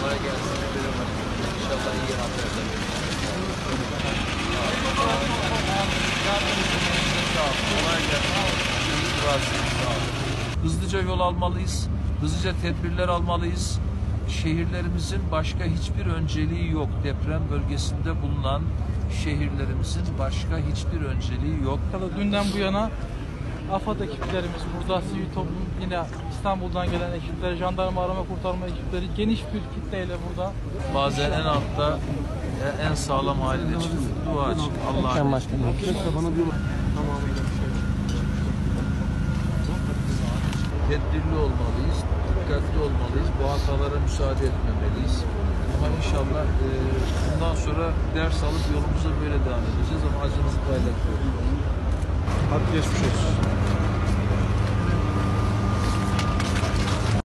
Kolay gelsin. İnşallah iyi haberler. Kolay gelsin. Hızlıca yol almalıyız. Hızlıca tedbirler almalıyız. Şehirlerimizin başka hiçbir önceliği yok. Deprem bölgesinde bulunan şehirlerimizin başka hiçbir önceliği yok. Dünden bu yana AFAD ekiplerimiz, burada sivil toplum, yine İstanbul'dan gelen ekipler, jandarma arama kurtarma ekipleri geniş bir kitleyle burada. Bazen en altta en sağlam halinde çıkıyor. Dua için Allah'a tedbirli olmalıyız, dikkatli olmalıyız, bu hatalara müsaade etmemeliyiz. Ama inşallah bundan sonra ders alıp yolumuza böyle devam edeceğiz ama acımızı paylaşıyoruz. Hadi geçmiş olsun.